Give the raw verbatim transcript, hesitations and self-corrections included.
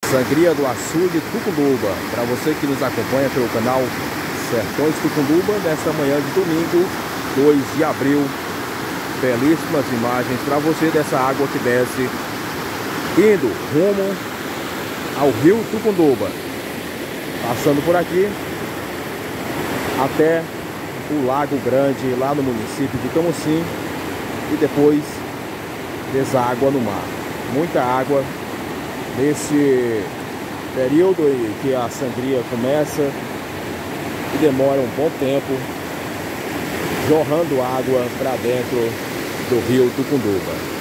Sangria do Açude Tucunduba, para você que nos acompanha pelo canal Sertões Tucunduba, nesta manhã de domingo, dois de abril. Belíssimas imagens para você dessa água que desce, indo rumo ao rio Tucunduba, passando por aqui até o Lago Grande, lá no município de Camocim, e depois deságua no mar. Muita água nesse período em que a sangria começa e demora um bom tempo, jorrando água para dentro do rio Tucunduba.